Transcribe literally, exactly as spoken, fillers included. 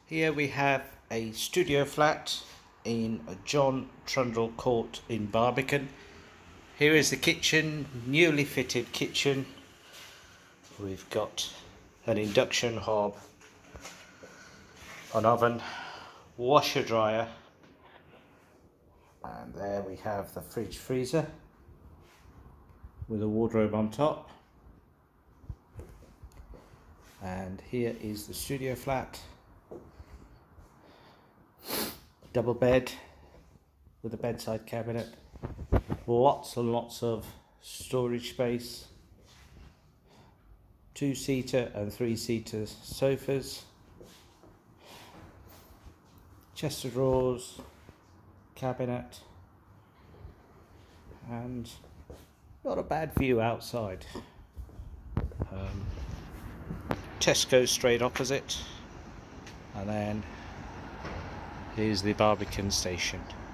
Here we have a studio flat in John Trundle Court in Barbican. Here is the kitchen, newly fitted kitchen. We've got an induction hob, an oven, washer dryer, and there we have the fridge freezer with a wardrobe on top. And here is the studio flat. Double bed with a bedside cabinet, lots and lots of storage space, two-seater and three-seater sofas, chest of drawers, cabinet, and not a bad view outside. Um, Tesco straight opposite, and then here's the Barbican station.